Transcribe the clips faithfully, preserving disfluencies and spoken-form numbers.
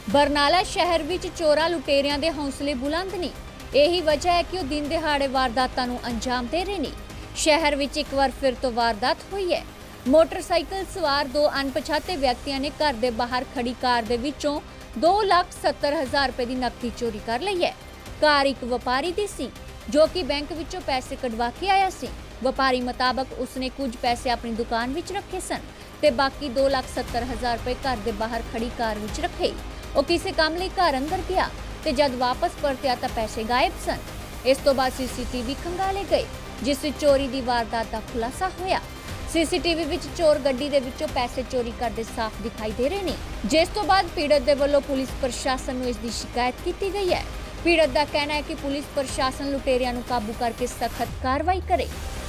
बरनाला शहर विच चोरा लुटेरियां दे हौसले बुलंद नहीं। यही वजह है कि वो दिन दिहाड़े वारदातां नूं अंजाम दे रहे ने। शहर विच एक बार फिर तो वारदात हुई है। मोटरसाइकिल सवार दो अणपछाते व्यक्तियों ने घर के बाहर खड़ी कार दे विचों दो लाख सत्तर हज़ार रुपए की नकदी चोरी कर ली है। कार एक व्यापारी दी सी जो कि बैंक विचों पैसे कढवा के आया सी। व्यापारी मुताबक उसने कुछ पैसे अपनी दुकान विच रखे सन ते बाकी दो लाख सत्तर हज़ार रुपए घर के बाहर खड़ी कार विच रखे। वो किसी काम लई घर अंदर गया ते जद वापस परत्या तां पैसे गायब सन। इस तो बाद सीसीटीवी खंगाले गए जिस विच चोरी की वारदात का खुलासा होया। सीसीटीवी विच चोर गड्डी दे विचों पैसे चोरी करते साफ दिखाई दे रहे हैं, जिस तो बाद पीड़त दे वल्लों पुलिस प्रशासन नूं इसकी शिकायत की गई है। पीड़त का कहना है कि पुलिस प्रशासन लुटेरियां नूं काबू करके सख्त कार्रवाई करे।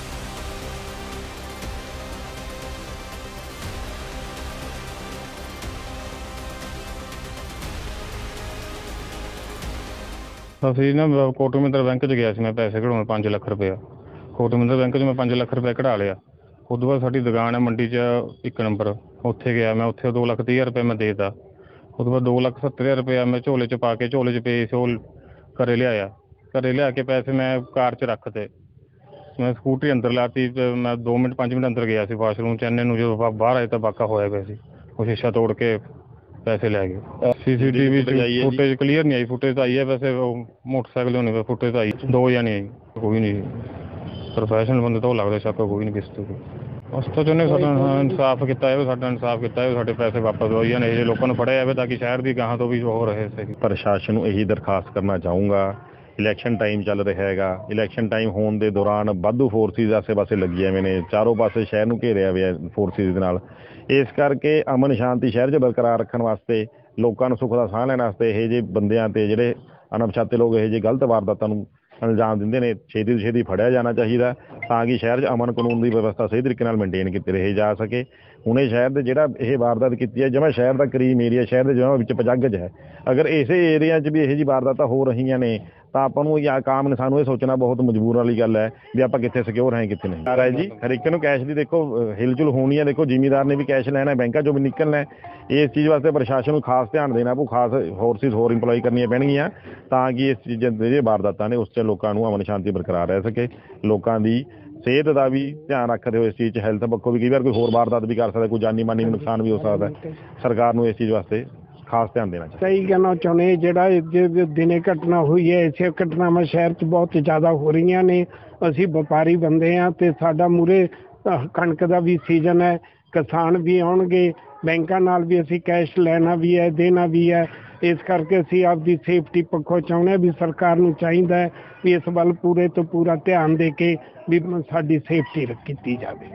ਅਸੀਂ ਨਾ ਕੋਟ ਮਹਿੰਦਰ बैंक च गया ਸੀ मैं पैसे कढाउण पाँच लाख रुपया। कोट मਹਿੰਦਰ बैंक च मैं पाँच लाख रुपया कढा लिया। उस तो बाद साडी दुकान है मंडी च एक नंबर, उत्थे गया मैं, उत्थे दो लाख तीह रुपया मैं देता। उस तो बाद दो लाख सत्तर हज़ार रुपया मैं झोले च पा के झोले च पे से घरे लिया। घरे लिया के पैसे मैं कार च रखते। मैं स्कूटरी अंदर लाती, मैं दो मिनट पाँच मिनट अंदर गया सी वाशरूम च। इन्ने जो बाहर आए तो वाका होया पिया सी, वो शीशा तोड़ के पैसे लै गए। सीसीटीवी फुटेज क्लीयर नहीं आई, फुटेज तो आई है वैसे मोटरसाइकिल होने पर फुटेज आई दो या नहीं आई, कोई नहीं। प्रोफैशनल बंदे तो लगता शक कोई नहीं किसी को। उस तो चाहते साडा इंसाफ किया है, साडा इंसाफ किया है, साडे पैसे वापस हो जाने, ये लोगों ने फड़िया जाए ताकि शहर की गांह तो भी हो रहे सही। प्रशासन को यही दरखास्त करना चाहूँगा, इलैक्शन टाइम चल रहा है, इलैक्शन टाइम होने के दौरान वाधू फोर्सिस आसे पासे लगी हुए ने, चारों पासे शहर में घेरिया हुआ फोर्सिस दे नाल। इस करके अमन शांति शहर च बरकरार रखने वास्ते, लोगों को सुख का साह लैण वास्ते यह जे बंदियां ते जिहड़े अणपछाते लोग यह जे गलत वारदातां नूं अंजाम दिंदे ने, छेती तो छेती फड़िया जाना चाहिए तां कि शहर च अमन कानून की व्यवस्था सही तरीके नाल मेनटेन की रही जा सके। उन्हें शहर के जिहड़ा यह वारदात की है जमा शहर का करीम एरिया, शहर के जमा विच पजगज है। अगर इस एरिया च भी यह जी वारदातां हो रही ने तो आपां नूं या काम ने सानूं ये सोचना बहुत मजबूर वाली गल है भी आपां कित्थे सिक्योर हैं कित्थे नहीं। है जी हर एक नूं कैश की देखो हिलजुल होनी है, देखो जिमीदार ने भी कैश लैना है, बैंकों चों भी निकलना है। इस चीज़ वास्ते प्रशासन को खास ध्यान देना पऊ, खास फोर्सिस होर इंपलॉय करनियां पैणगीआं ताकि इस चीज़ां दे वारदातां ने उस च लोकां नूं अमन शांति बरकरार रह सके। लोकां दी सेहत का भी ध्यान रखते हो इस चीज़ च, हैल्थ पक्षों भी कई बार कोई होर वारदात भी कर सकता, कोई जानी मानी नुकसान भी हो सकता है। सरकार नूं इस चीज़ वास्ते खास ध्यान देना चाहिए। सही कहना चाहते जो दिने घटना हुई है, ऐसे घटनावां शहर च बहुत ज़्यादा हो रही ने। असी व्यापारी बंदे हाँ तो साडा मूरे कणक का भी सीजन है, किसान भी आउणगे, बैंकों नाल भी असी कैश लेना भी है देना भी है। इस करके असी आपकी सेफ्टी पक्षों चाहुंदे भी सरकार नूं चाहीदा है भी इस वल पूरे तो पूरा ध्यान दे के भी साडी सेफ्टी की जाए।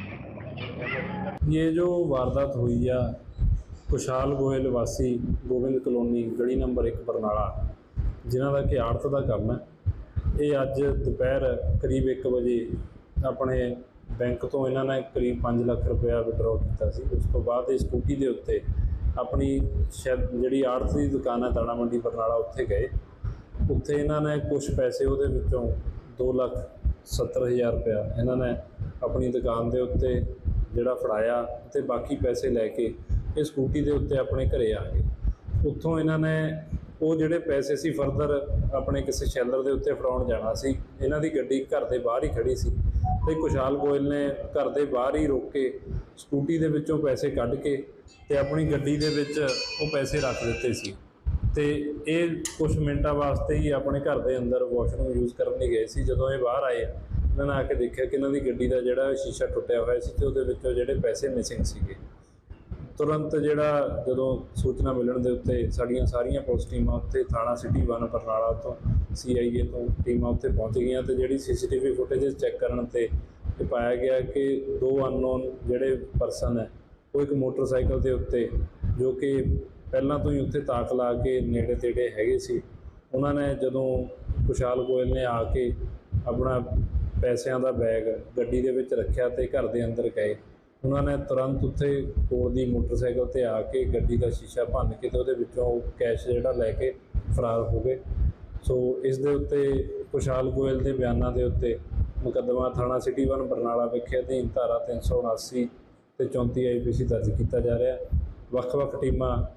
ये जो वारदात हुई है खुशहाल गोयल वासी गोबिंद कलोनी गली नंबर एक बरनाला, जिन्हों का कि आड़त का काम है, ये अज दोपहर करीब एक बजे अपने बैंक तो इन्होंने करीब पाँच लाख रुपया विड्रॉ किया। उस तो बाद इस स्कूटी के उत्ते अपनी शायद जी आड़त की दुकान है दाणा मंडी बरनाला, उत्थे गए। उत्थे इन्होंने कुछ पैसे वो दो लाख सत्तर हज़ार रुपया इन्होंने अपनी दुकान के उत्ते जिहड़ा फड़ाया ते बाकी पैसे लैके ये स्कूटी के उत्ते अपने घरे आ गए। उत्थों इन्होंने वो जिहड़े पैसे सी फरदर अपने किसी शैलर के उत्ते फड़ाउण जाना सी। इन्हां दी गड्डी घर के बाहर ही खड़ी सी ते खुशहाल गोयल ने घर के बाहर ही रोक के स्कूटी दे विचों पैसे कढ के ते अपनी गड्डी दे विच वो पैसे रख दिते सी। ते ये कुछ मिनटां वास्ते ही अपने घर के अंदर वॉशरूम यूज़ करने गए सी। जदों ये बाहर आए इन्होंने आके देखा कि इन्हों की गड्डी का जिहड़ा शीशा टुटिया हुआ सी ते उहदे विचों जिहड़े पैसे मिसिंग सीगे। तुरंत जिहड़ा जदों सूचना मिलण दे उत्ते साड़ियां सारियां पुलिस टीमां उत्ते थाणा सिटी वन बरनाला तो सी आई ए तो टीमां उत्ते पहुँच गईयां ते जिहड़ी C C T V footage check करन ते ये पाया गया कि दो अननोन जिहड़े परसन है वो एक मोटरसाइकिल के उत्ते जो कि पहलां तो ही उत्ते ताक ला के नेड़े तेड़े हैगे सी, उन्होंने जदों खुशहाल गोयल ने आके अपना पैसों का बैग गड्डी दे विच रखिया ते घर के अंदर गए। उन्होंने तुरंत उत्थे कोल दी मोटरसाइकिल ते आके गड्डी का शीशा भन के ते उहदे विचों कैश जिहड़ा लैके फरार हो गए। सो इस दे उत्ते खुशहाल गोयल के बयानों के उत्ते मुकदमा थाणा सिटी वन बरनाला विखे अधीन धारा तीन सौ उनासी ते चौंती आई पी सी दर्ज किया जा रहा है। ਵੱਖ-ਵੱਖ टीमां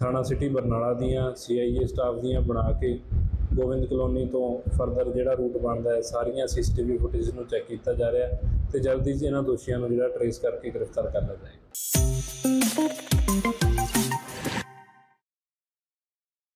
ਥਾਣਾ ਸਿਟੀ ਬਰਨਾਲਾ ਦੀਆਂ ਸੀ ਆਈ ਏ ਸਟਾਫ ਦੀਆਂ ਬਣਾ ਕੇ ਗੋਬਿੰਦ ਕਲੋਨੀ ਤੋਂ ਫਰਦਰ ਜਿਹੜਾ ਰੂਟ ਬਣਦਾ ਹੈ ਸਾਰੀਆਂ C C T V footage ਨੂੰ ਚੈੱਕ ਕੀਤਾ ਜਾ ਰਿਹਾ ਤੇ ਜਲਦੀ ਹੀ ਇਹਨਾਂ ਦੋਸ਼ੀਆਂ ਨੂੰ ਜਿਹੜਾ ਟਰੇਸ ਕਰਕੇ ਗ੍ਰਿਫਤਾਰ ਕਰ ਲਿਆ ਜਾਏਗਾ।